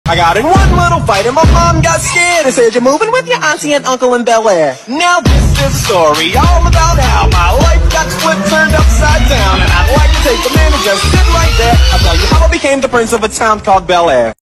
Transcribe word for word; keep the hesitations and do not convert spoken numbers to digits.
I got in one little fight and my mom got scared and said, you're moving with your auntie and uncle in Bel Air. Now this is a story all about how my life got flipped, turned upside down. And I'd like to take a minute, just sit right there. I'll tell you how I became the prince of a town called Bel Air.